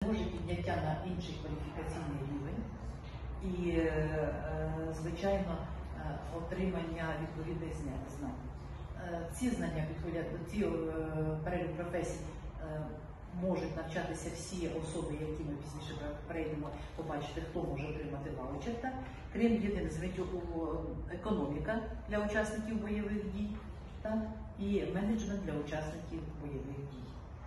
може підняття на інший кваліфікаційний рівень і, звичайно, отримання відповідних знань. Ці знання підходять, ці перелік професій можуть навчатися всі особи, які ми пізніше перейдемо, побачити, хто може отримати ваучер. Так? Крім єдиних звитів, економіка для учасників бойових дій, так? І менеджмент для учасників бойових дій.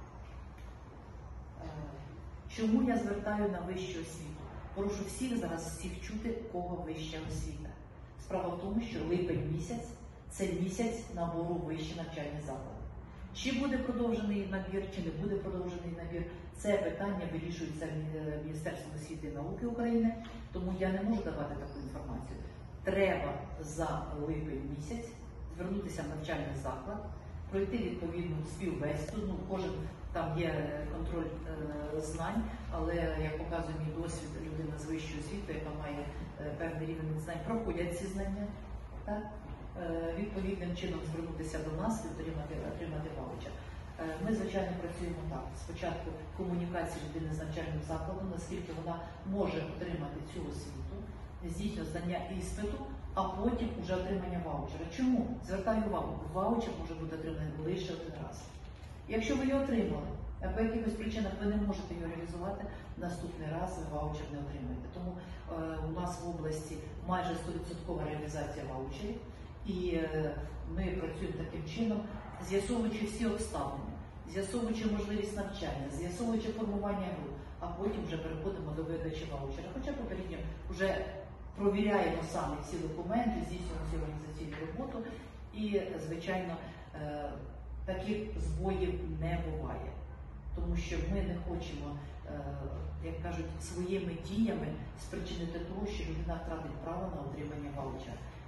Чому я звертаю на вищу освіту? Прошу всіх зараз всіх чути, кого вища освіта. Справа в тому, що липень місяць – це місяць набору в вищі навчальні заклади. Чи буде продовжений набір, чи не буде продовжений набір, це питання вирішується Міністерством освіти і науки України, тому я не можу давати таку інформацію. Треба за липень місяць звернутися в навчальний заклад, пройти відповідну співбесіду, кожен там є контроль знань, але, як показує мій досвід, людина з вищою освітою, яка має певний рівень знань, проходять ці знання, так? Відповідним чином звернутися до нас і отримати ваучер. Ми, звичайно, працюємо так. Спочатку комунікація людини з навчальним закладом, наскільки вона може отримати цю освіту, здійснює здання іспиту, а потім вже отримання ваучера. Чому? Звертаю увагу, ваучер може бути отриманий лише один раз. Якщо ви його отримали, а по якихось причинах ви не можете його реалізувати, наступний раз ви ваучер не отримаєте. Тому у нас в області майже 100% реалізація ваучерів. І ми працюємо таким чином, з'ясовуючи всі обставини, з'ясовуючи можливість навчання, з'ясовуючи формування груп, а потім вже переходимо до видачі ваучера. Хоча попередньо вже провіряємо самі всі документи, здійснюємо всю організаційну роботу і, звичайно, таких збоїв не буває. Тому що ми не хочемо, як кажуть, своїми діями спричинити того, що людина втратить право на отримання ваучера.